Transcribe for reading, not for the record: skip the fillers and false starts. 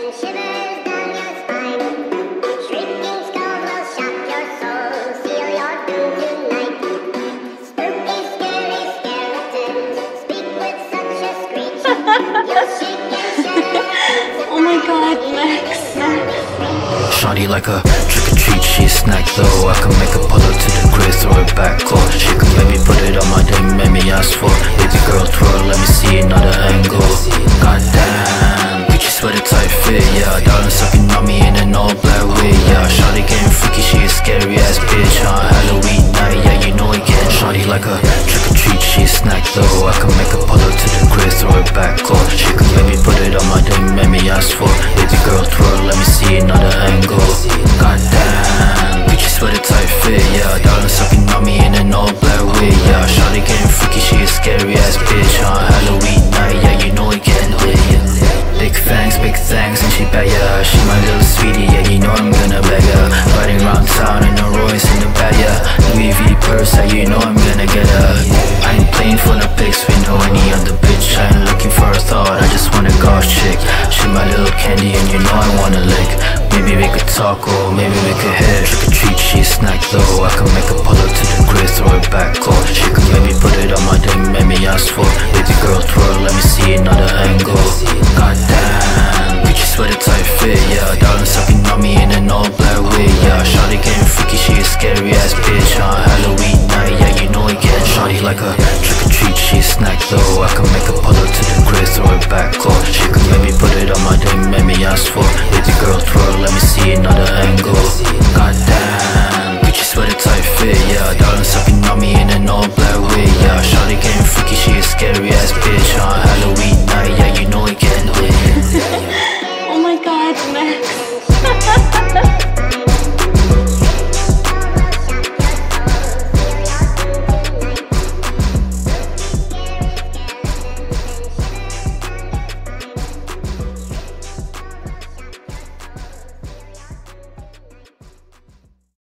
Oh my god, Mechs. Shawty like a trick-or-treat, she a snack though. I can make her pull up to the grid, throw it back, or she can maybe put it on my dick, make me ask for. Baby girl twirl, let me see another angle. Goddamn, Gucci sweater tight fit, yeah. Darling sucking on me in an all black wig, yeah. Shawty getting freaky, she a scary ass bitch on Halloween night, yeah, you know it can. Shawty like a trick-or-treat, she a snack though. I can make her pull up to the grid, throw it back, or she can maybe put it on my dick, make me ask for. Baby girl twirl, let me see another angle. Goddamn, Gucci sweater tight fit, yeah. Darling sucking on me in an all black wig, yeah. Shawty getting freaky, she a scary ass bitch on Halloween night, yeah, you know it can, yeah. Big fangs, big thangs, and she bad, yeah. She my little sweetie, yeah, you know I'm gonna beg her. Riding around town in a Royce in the bag, yeah. Louis V purse, yeah, you know I'm gonna get her. I ain't playing for the pics, we know any other bitch. I ain't looking for a thought, I just want a goth chick. She my little candy and you know I wanna lick. Maybe we could talk or maybe we could hit. Trick-or-treat, she a snack though. I can make her pull up to the grid, throw it back, or she can maybe put it on my dick, make me ask for. Baby girl twirl, let me see another angle. Goddamn, Gucci sweater tight fit, yeah. Darling sucking on me in an all black wig, yeah. Shawty getting freaky, she a scary ass bitch on Halloween night, yeah, you know it can. Shawty like a trick-or-treat, she a snack though. I can make her pull up to the grid, throw it back, or she can maybe put it on my dick, make me ask for. Baby girl twirl, let me see another angle. Goddamn, Gucci sweater tight fit, yeah. Darling sucking on me in an all black wig, yeah. Shawty getting freaky, she a scary ass